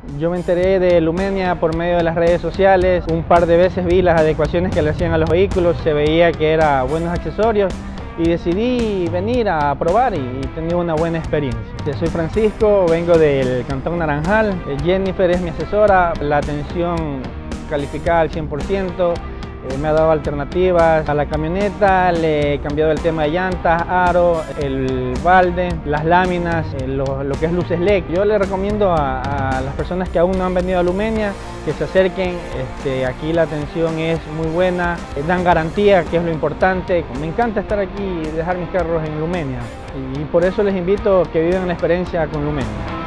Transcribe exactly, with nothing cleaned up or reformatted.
Yo me enteré de Lumenia por medio de las redes sociales. Un par de veces vi las adecuaciones que le hacían a los vehículos, se veía que eran buenos accesorios y decidí venir a probar y he tenido una buena experiencia. Soy Francisco, vengo del Cantón Naranjal. Jennifer es mi asesora, la atención calificada al cien por ciento. Eh, me ha dado alternativas a la camioneta, le he cambiado el tema de llantas, aro, el balde, las láminas, eh, lo, lo que es luces L E D. Yo le recomiendo a, a las personas que aún no han venido a Lumenia que se acerquen. Este, aquí la atención es muy buena, eh, dan garantía, que es lo importante. Me encanta estar aquí y dejar mis carros en Lumenia y por eso les invito a que vivan la experiencia con Lumenia.